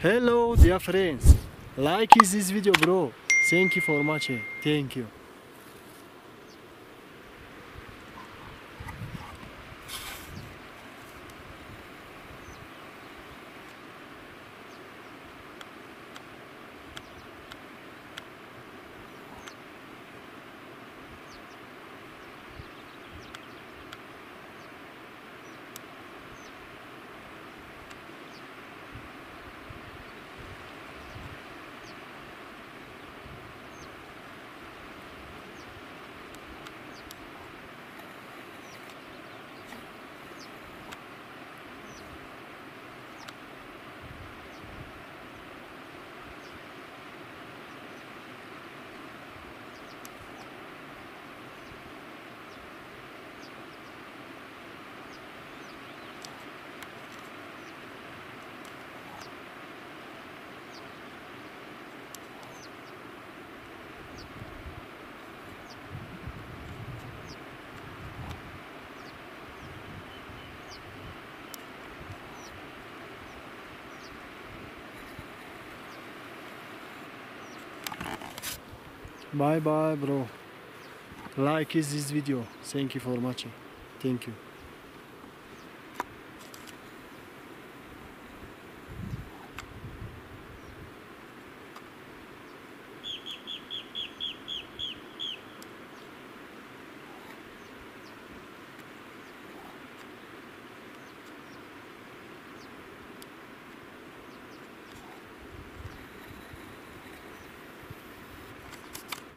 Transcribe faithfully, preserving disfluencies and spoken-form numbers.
Hello dear friends, like this video bro, thank you for much, thank you. Bye bye bro, like this video, thank you for much, thank you.